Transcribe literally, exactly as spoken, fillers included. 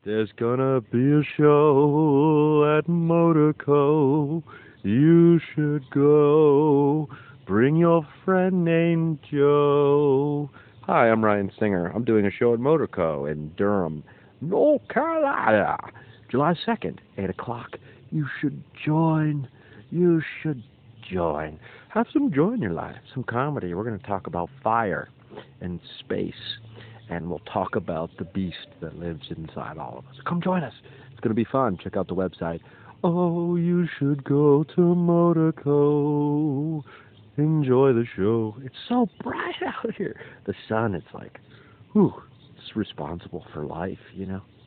There's gonna be a show at Motorco. You should go. Bring your friend named Joe. Hi, I'm Ryan Singer. I'm doing a show at Motorco in Durham, North Carolina, July second, eight o'clock. You should join. You should join. Have some joy in your life, some comedy. We're going to talk about fire and space, and we'll talk about the beast that lives inside all of us. Come join us. It's going to be fun. Check out the website. Oh, you should go to Motorco. Enjoy the show. It's so bright out here. The sun, it's like, whew, it's responsible for life, you know?